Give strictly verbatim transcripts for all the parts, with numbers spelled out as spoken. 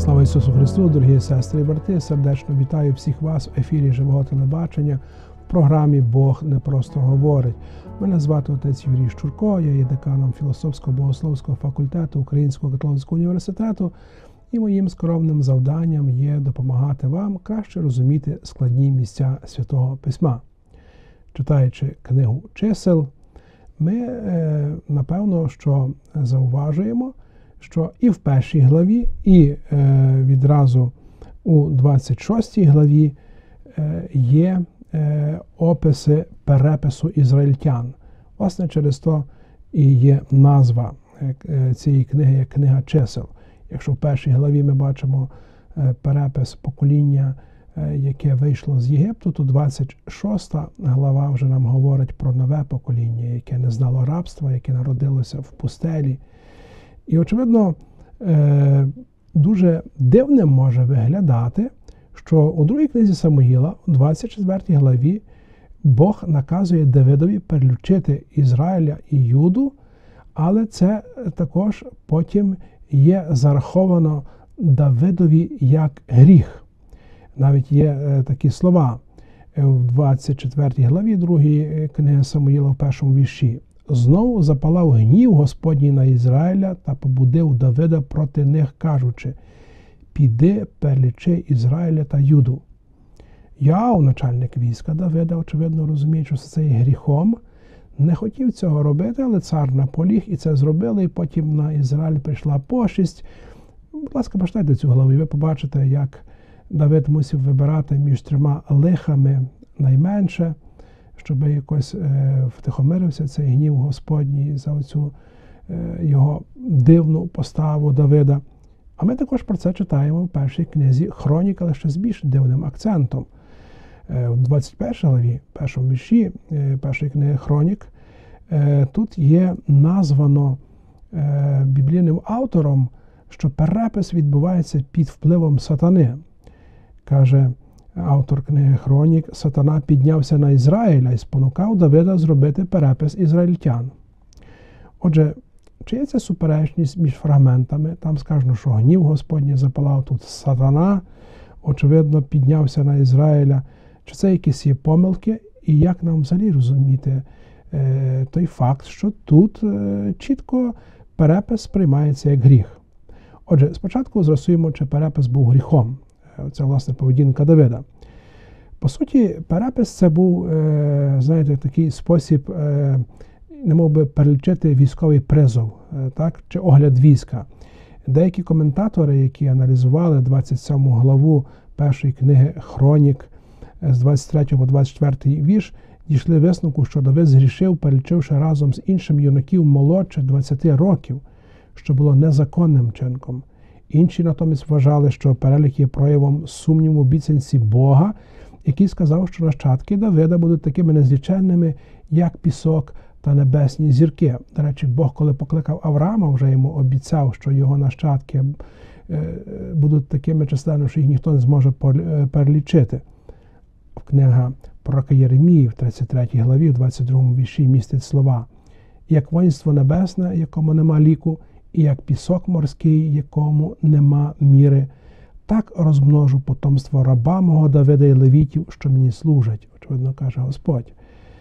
Слава Ісусу Христу, дорогі сестри і брати! Сердечно вітаю всіх вас в ефірі Живого телебачення в програмі «Бог не просто говорить». Мене звати отець Юрій Щурко, я є деканом філософсько-богословського факультету Українського католицького університету, і моїм скромним завданням є допомагати вам краще розуміти складні місця Святого Письма. Читаючи книгу чисел, ми, напевно, що зауважуємо, що і в першій главі, і е, відразу у двадцять шостій главі е, є е, описи перепису ізраїльтян. Власне, через то і є назва е, цієї книги як книга чисел. Якщо в першій главі ми бачимо е, перепис покоління, е, яке вийшло з Єгипту, то двадцять шоста глава вже нам говорить про нове покоління, яке не знало рабства, яке народилося в пустелі. І, очевидно, дуже дивним може виглядати, що у другій книзі Самуїла, у двадцять четвертій главі, Бог наказує Давидові перелічити Ізраїля і Юду, але це також потім є зараховано Давидові як гріх. Навіть є такі слова у двадцять четвертій главі другої книги Самуїла в першому вірші. «Знову запалав гнів Господній на Ізраїля та побудив Давида проти них, кажучи: піди, перелічи Ізраїля та Юду». Йоав, начальник війська Давида, очевидно розуміючи, що це є гріхом, не хотів цього робити, але цар наполіг, і це зробили, і потім на Ізраїль прийшла пошість. Будь ласка, почитайте цю главу, і ви побачите, як Давид мусив вибирати між трьома лихами найменше, щоб якось е, втихомирився цей гнів Господній за оцю е, його дивну поставу Давида. А ми також про це читаємо в першій книзі Хронік, але ще з більш дивним акцентом. Е, в двадцять першій главі, першому вірші е, першої книги Хронік, е, тут є названо е, біблійним автором, що перепис відбувається під впливом сатани. Каже автор книги Хронік: «Сатана піднявся на Ізраїля і спонукав Давида зробити перепис ізраїльтян». Отже, чи є це суперечність між фрагментами? Там сказано, що гнів Господній запалав, тут сатана, очевидно, піднявся на Ізраїля. Чи це якісь є помилки? І як нам взагалі розуміти е, той факт, що тут е, чітко перепис сприймається як гріх? Отже, спочатку з'ясуємо, чи перепис був гріхом. Це, власне, поведінка Давида. По суті, перепис – це був, знаєте, такий спосіб, немов би, перелічити військовий призов, так, чи огляд війська. Деякі коментатори, які аналізували двадцять сьому главу першої книги Хронік з двадцять третього по двадцять четвертий вірш, дійшли висновку, що Давид згрішив, перелічивши разом з іншим юнаків молодше двадцяти років, що було незаконним чинком. Інші натомість вважали, що перелік є проявом сумніву в обіцянці Бога, який сказав, що нащадки Давида будуть такими незліченними, як пісок та небесні зірки. До речі, Бог, коли покликав Авраама, вже йому обіцяв, що його нащадки будуть такими численними, що їх ніхто не зможе перелічити. Книга пророка Єремії в тридцять третій главі, в двадцять другому вірші містить слова: «Як воїнство небесне, якому нема ліку, і як пісок морський, якому нема міри, так розмножу потомство раба мого Давида і левітів, що мені служать», очевидно, каже Господь.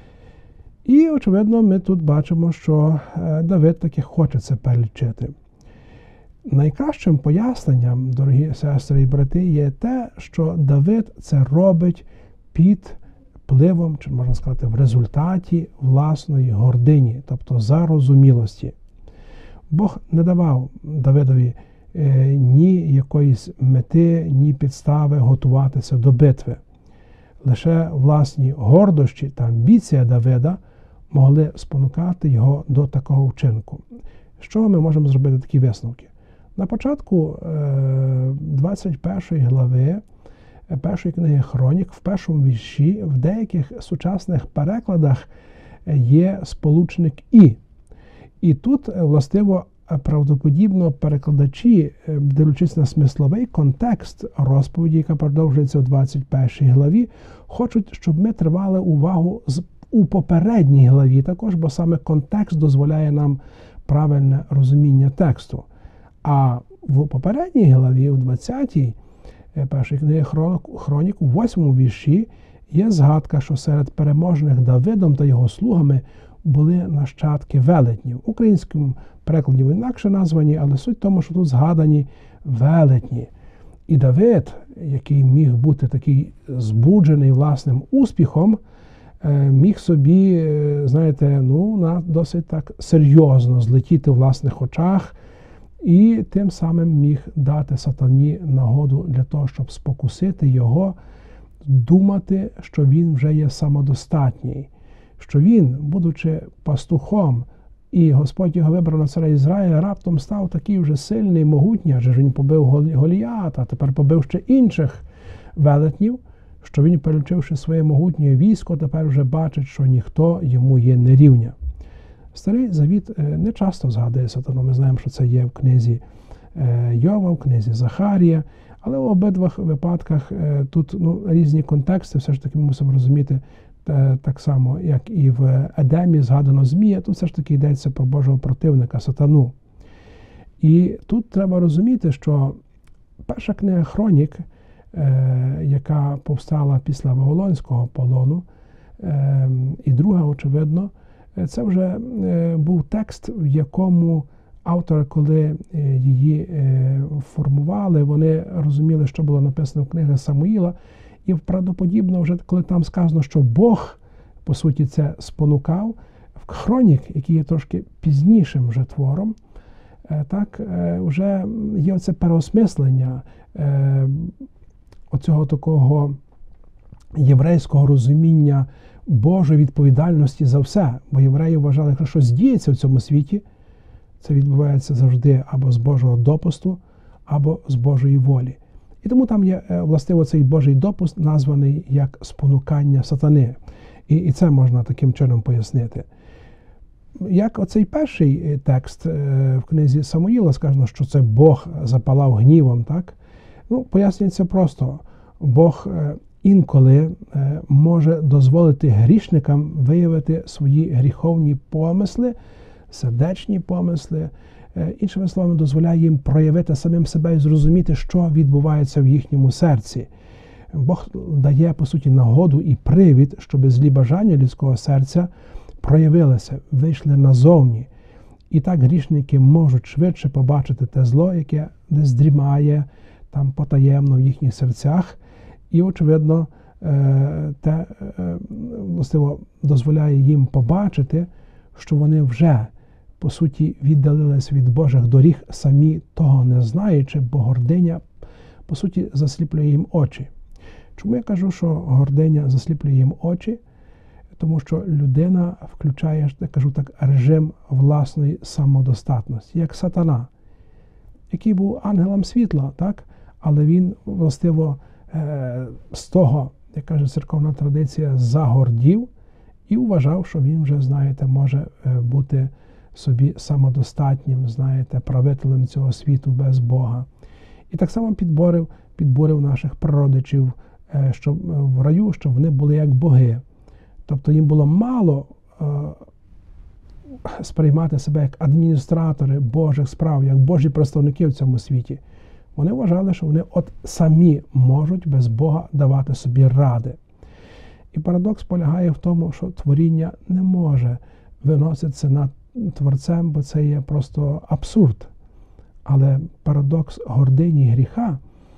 І, очевидно, ми тут бачимо, що Давид таки хоче це перелічити. Найкращим поясненням, дорогі сестри і брати, є те, що Давид це робить під впливом, чи можна сказати, в результаті власної гордині, тобто зарозумілості. Бог не давав Давидові е, ні якоїсь мети, ні підстави готуватися до битви. Лише власні гордощі та амбіція Давида могли спонукати його до такого вчинку. З чого ми можемо зробити такі висновки? На початку е, двадцять першої глави першої книги Хронік, в першому вірші, в деяких сучасних перекладах є сполучник «і». І тут, властиво, правдоподібно перекладачі, дивлячись на смисловий контекст розповіді, яка продовжується у двадцять першій главі, хочуть, щоб ми тривали увагу у попередній главі також, бо саме контекст дозволяє нам правильне розуміння тексту. А в попередній главі, у двадцятій першої книги Хронік, у восьмому вірші, є згадка, що серед переможених Давидом та його слугами були нащадки велетнів. В українському перекладі інакше названі, але суть в тому, що тут згадані велетні. І Давид, який міг бути такий збуджений власним успіхом, міг собі, знаєте, ну, на досить так серйозно злетіти в власних очах і тим самим міг дати сатані нагоду для того, щоб спокусити його, думати, що він вже є самодостатній, що він, будучи пастухом, і Господь його вибрав на царя Ізраїля, раптом став такий вже сильний, могутній, адже він побив Голіата, а тепер побив ще інших велетнів, що він, перелічивши своє могутнє військо, тепер вже бачить, що ніхто йому є не рівня. Старий Завіт не часто згадує сатану. Ми знаємо, що це є в книзі Йова, в книзі Захарія, але в обидвох випадках тут ну, різні контексти, все ж таки ми мусимо розуміти, так само, як і в Едемі згадано Змія, тут все ж таки йдеться про Божого противника, сатану. І тут треба розуміти, що перша книга Хронік, е, яка повстала після Вавилонського полону, е, і друга, очевидно, це вже е, був текст, в якому автори, коли е, її е, формували, вони розуміли, що було написано в книгах Самуїла. І правдоподібно, вже коли там сказано, що Бог, по суті, це спонукав, в Хронік, який є трошки пізнішим вже твором, так, вже є оце переосмислення оцього такого єврейського розуміння Божої відповідальності за все. Бо євреї вважали, що щось діється в цьому світі, це відбувається завжди або з Божого допусту, або з Божої волі. І тому там є, властиво, цей Божий допуск, названий як спонукання сатани. І, і це можна таким чином пояснити. Як оцей перший текст в книзі Самуїла сказано, що це Бог запалав гнівом, так? Ну, пояснюється просто. Бог інколи може дозволити грішникам виявити свої гріховні помисли, сердечні помисли, іншими словами, дозволяє їм проявити самим себе і зрозуміти, що відбувається в їхньому серці. Бог дає, по суті, нагоду і привід, щоб злі бажання людського серця проявилися, вийшли назовні. І так грішники можуть швидше побачити те зло, яке десь дрімає там потаємно в їхніх серцях. І, очевидно, те, властиво, дозволяє їм побачити, що вони вже, по суті, віддалились від Божих доріг, самі того не знаючи, бо гординя, по суті, засліплює їм очі. Чому я кажу, що гординя засліплює їм очі? Тому що людина включає, я кажу так, режим власної самодостатності, як сатана, який був ангелом світла, так? Але він, властиво, з того, як каже церковна традиція, загордів і вважав, що він вже, знаєте, може бути собі самодостатнім, знаєте, правителем цього світу без Бога. І так само підборив, підбурив наших прародичів, що в раю, щоб вони були як боги. Тобто їм було мало е, сприймати себе як адміністратори Божих справ, як Божі представники в цьому світі. Вони вважали, що вони от самі можуть без Бога давати собі ради. І парадокс полягає в тому, що творіння не може виноситися над Творцем, бо це є просто абсурд. Але парадокс гордині і гріха,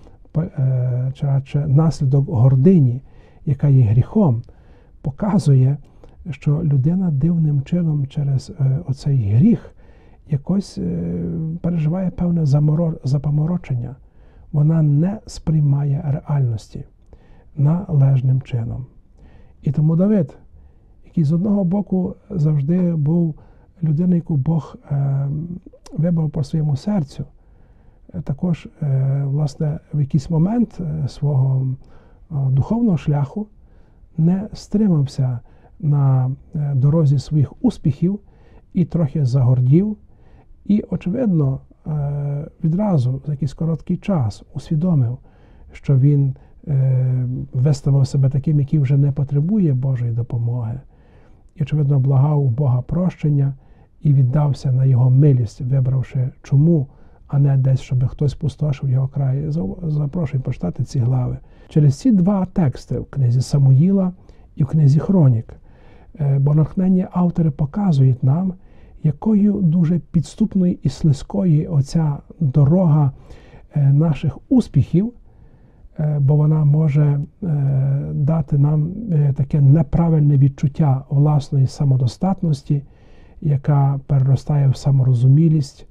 е, чи радше наслідок гордині, яка є гріхом, показує, що людина дивним чином через е, оцей гріх якось е, переживає певне запаморочення. Вона не сприймає реальності належним чином. І тому Давид, який з одного боку завжди був людиною, яку Бог е, вибрав по своєму серцю, е, також, е, власне, в якийсь момент е, свого е, духовного шляху не стримався на дорозі своїх успіхів і трохи загордів. І, очевидно, відразу за якийсь короткий час усвідомив, що він виставив себе таким, який вже не потребує Божої допомоги. І, очевидно, благав у Бога прощення і віддався на його милість, вибравши чуму, а не десь, щоб хтось пустошив його край. Запрошую почитати ці глави. Через ці два тексти в книзі Самуїла і в книзі Хронік, бо натхненні автори показують нам, якою дуже підступною і слизькою оця дорога наших успіхів, бо вона може дати нам таке неправильне відчуття власної самодостатності, яка переростає в саморозумілість,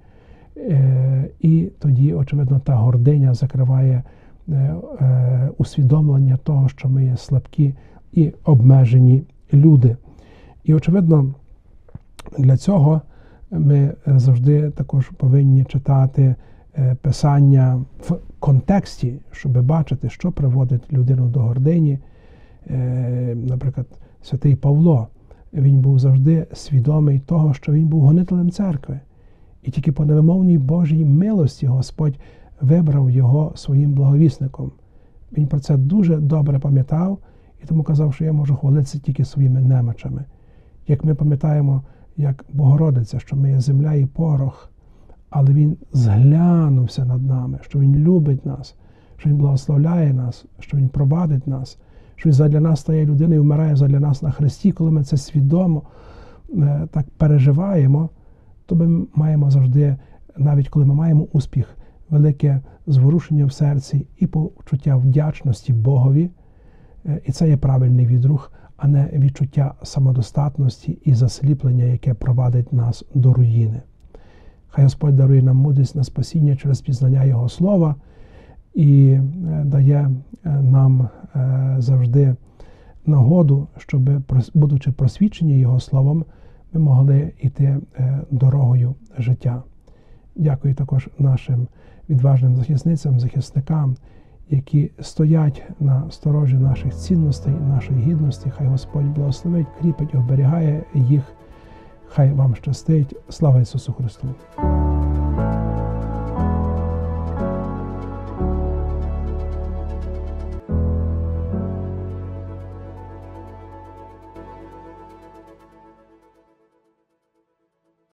і тоді, очевидно, та гординя закриває усвідомлення того, що ми є слабкі і обмежені люди. І, очевидно, для цього ми завжди також повинні читати Писання в контексті, щоб бачити, що приводить людину до гордині. Наприклад, святий Павло, він був завжди свідомий того, що він був гонителем церкви. І тільки по невимовній Божій милості Господь вибрав його своїм благовісником. Він про це дуже добре пам'ятав і тому казав, що я можу хвалитися тільки своїми немочами. Як ми пам'ятаємо, як Богородиця, що ми є земля і порох, але Він зглянувся над нами, що Він любить нас, що Він благословляє нас, що Він провадить нас, що Він задля нас стає людиною і вмирає задля нас на хресті. Коли ми це свідомо е, так переживаємо, то ми маємо завжди, навіть коли ми маємо успіх, велике зворушення в серці і почуття вдячності Богові. Е, і це є правильний відрух, а не відчуття самодостатності і засліплення, яке провадить нас до руїни. Хай Господь дарує нам мудрість на спасіння через пізнання Його Слова і дає нам завжди нагоду, щоб, будучи просвічені Його Словом, ми могли йти дорогою життя. Дякую також нашим відважним захисницям, захисникам, які стоять на сторожі наших цінностей, нашої гідності. Хай Господь благословить, кріпить, оберігає їх. Хай вам щастить. Слава Ісусу Христу!